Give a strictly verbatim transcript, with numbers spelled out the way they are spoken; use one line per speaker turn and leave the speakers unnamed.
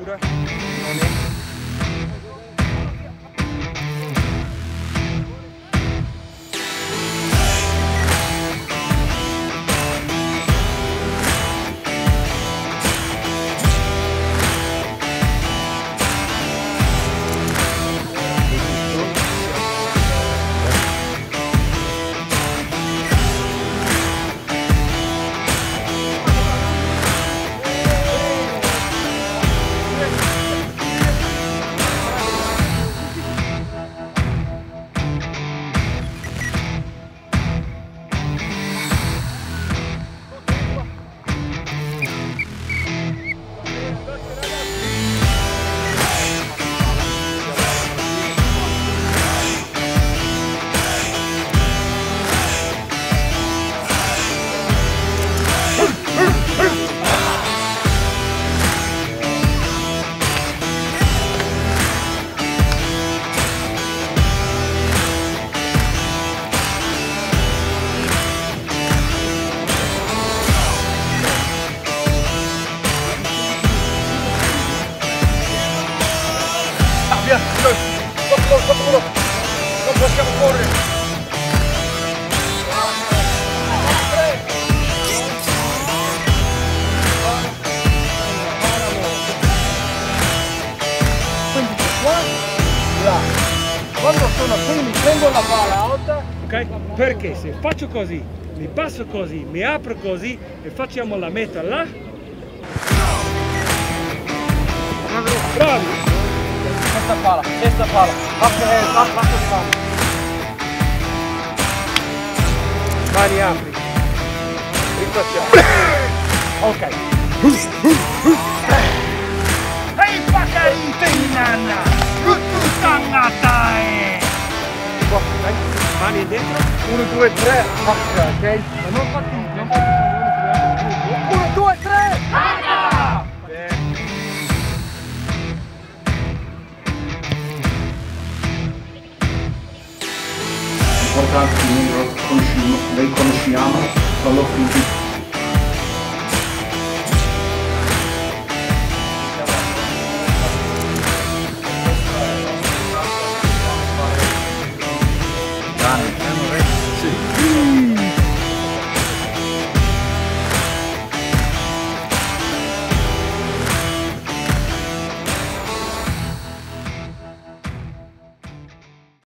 paura non è... Via, dopo, dopo, dopo, non possiamo correre. Quindi qua, là. Quando sono qui mi prendo la palla alta. Ok? Perché se faccio così, mi passo così, mi apro così e facciamo la meta là. Bravi! Questa palla, questa palla, basta, basta, basta palla. Mani apri. Rifacciamo. Ok. Ehi pacarite nanna! Tutto tangatai! Dai, mani dentro. Uno, due, tre. Faccia, ok? Ma non fatti, non fatti. Uno, due, tre. Anna!
Importante che noi riconosciamo, riconosciamo la loro